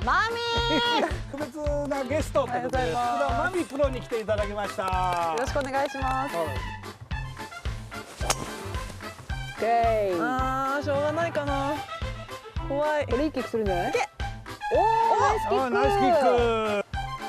マミー。 特別なゲストということで、福田真美プロに来ていただきました。 よろしくお願いします。 オッケー。 ああ、しょうがないかな。怖い。 これいいキックするんじゃない？おお、 ナイスキック。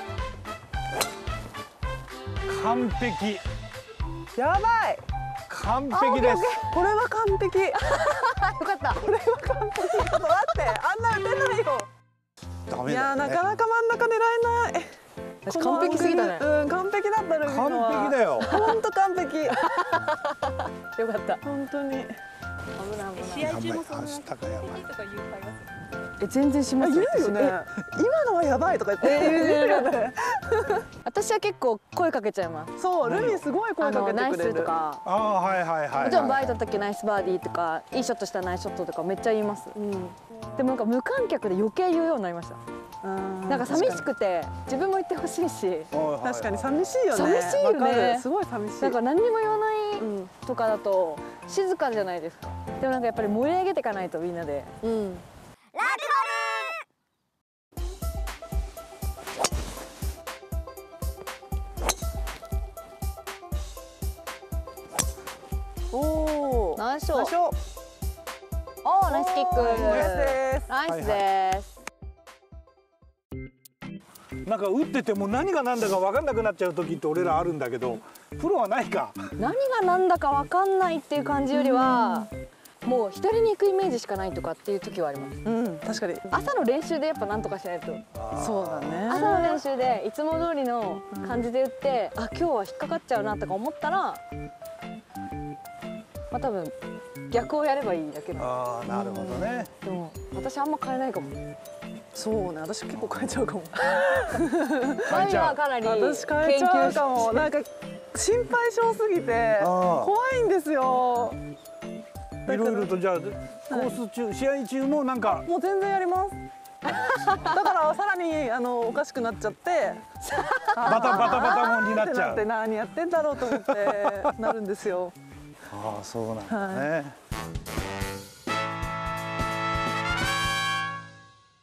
完璧。 やばい。 完璧です。 これは完璧。よかった。 これは完璧。ちょっと待って、あんな打てないよ。いや、なかなか真ん中狙えない。 私完璧すぎたね。 うん、完璧だったルビーのは。 完璧だよ。 本当完璧。 よかった。 本当に。 試合中もそんな明日がやばい。 全然します言うよね。今のはやばいとか言って言うよね。 私は結構声かけちゃいます。 そう、ルビーすごい声かけてナイスくれるとか。 ああ、はいはいはい。 もちろんバーディー取ったっけナイスバーディーとか、いいショットしたナイスショットとかめっちゃ言います。でもなんか無観客で余計言うようになりました。なんか寂しくて自分も言ってほしいし。 確かに寂しいよね。 寂しいよね。 すごい寂しい。 なんか何にも言わないとかだと静かじゃないですか。でもなんかやっぱり盛り上げていかないとみんなで。おお、ナイスショット。おお、ナイスキック。ナイスです。 なんか打ってても何が何だか分かんなくなっちゃう時って俺らあるんだけど、プロはないか。 何が何だか分かんないっていう感じよりは、もう左に行くイメージしかないとかっていう時はあります。 うん、確かに。 朝の練習でやっぱ何とかしないと。 そうだね。 朝の練習でいつも通りの感じで打って、あ、今日は引っかかっちゃうなとか思ったら、まあ多分逆をやればいいだけなの。 ああ、なるほどね。 でも私あんま変えないかも。 そうね、私結構変えちゃうかも。 マミはかなり研私変えちゃうかも。 究なんか心配性すぎて怖いんですよ。 いろいろとじゃあコース中、試合中もなんかもう全然やります。だからさらにおかしくなっちゃってバタバタもんになっちゃう。 って何やってんだろうと思ってなるんですよ。 ああ、そうなんだね。